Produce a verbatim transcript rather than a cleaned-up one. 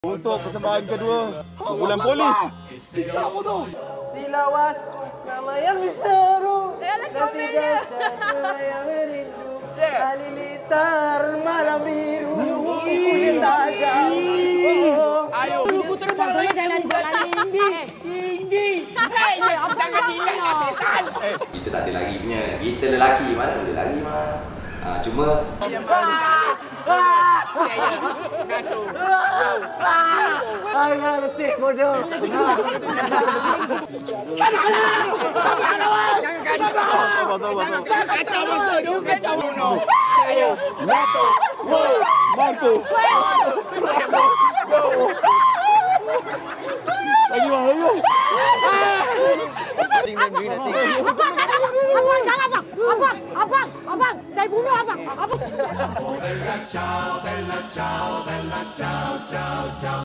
Untuk persembahan kedua, bulan polis. Cicak bodoh. Silawas nama yang seru Ayolah, dan tiga stasiun yang merindu. Halilintar malam biru kulit tajam. Ayo. Tunggu terbang. Contohnya jangan lari tinggi. Tinggi. Hei, jangan gila setan. Kita tak ada lari punya. Kita lelaki mana boleh lari mah. Ha, cuma Gato. Ay, letih bodoh. Sabarlah. Sabarlah. Jangan kacau. Sabar, sabar, sabar. Jangan kacau masa tu. Kacau no. Ayo. Gato. Wow. Mampu. Lagi bang, lagi bang. Abang, jangan abang. Abang, abang, abang. Saya bunuh abang. Abang.